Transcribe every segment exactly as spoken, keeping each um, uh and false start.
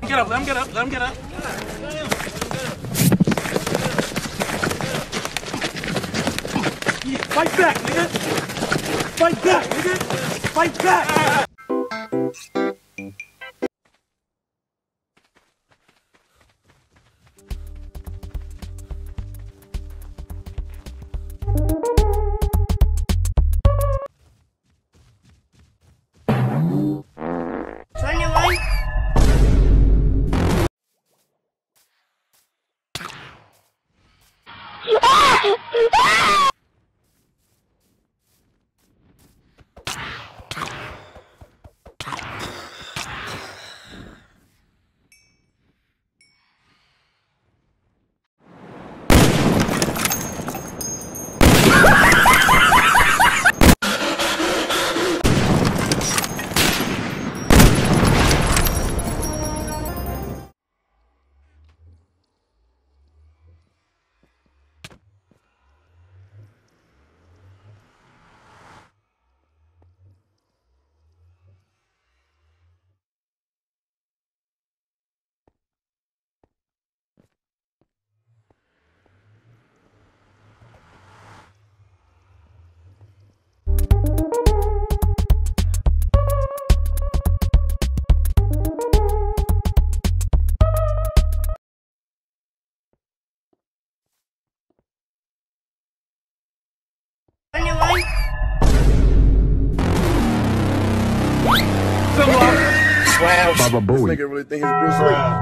Get up, let him get up, let him get up. Yeah, fight back, nigga! Fight back, nigga! Fight back! Wow, Baba Booey. This nigga really think he's Bruce Lee.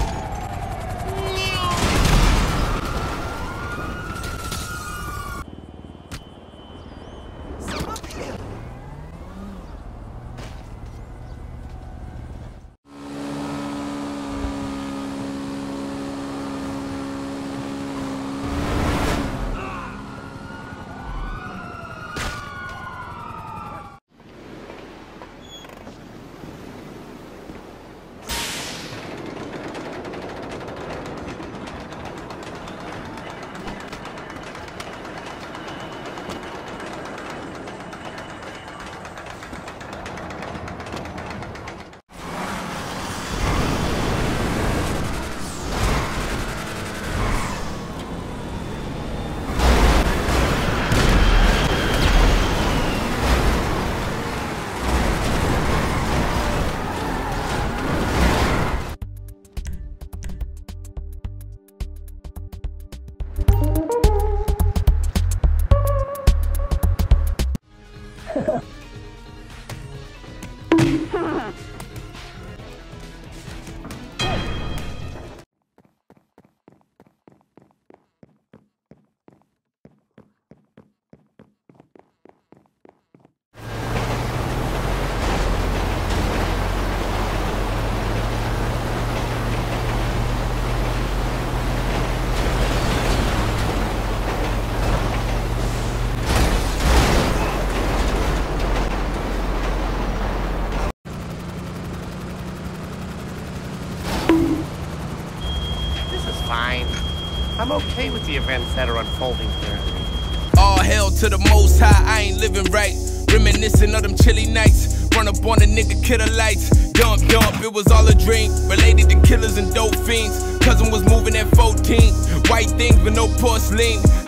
Fine. I'm okay with the events that are unfolding currently. All hail to the most high, I ain't living right. Reminiscing of them chilly nights. Run up on a nigga, kill the lights. Dump, dump, it was all a dream. Related to killers and dope fiends. Cousin was moving at fourteen. White things but no porcelain.